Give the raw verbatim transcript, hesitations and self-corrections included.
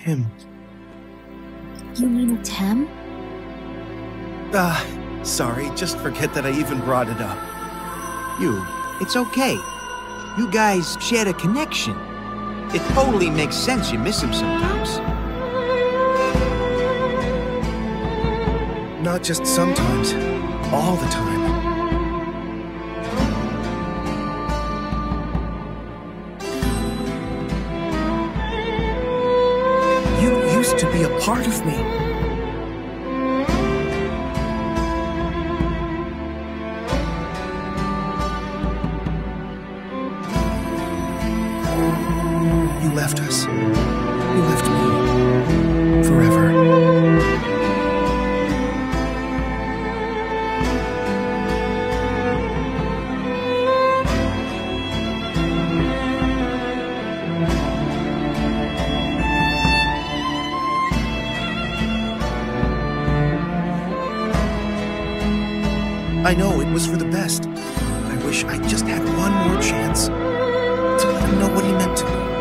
him. You mean Tem? Ah, sorry, just forget that I even brought it up. You, it's okay. You guys shared a connection. It totally makes sense you miss him sometimes. Not just sometimes, all the time. You used to be a part of me. You left us. You left me. Forever. I know it was for the best. I wish I just had one more chance to let him know what he meant to me.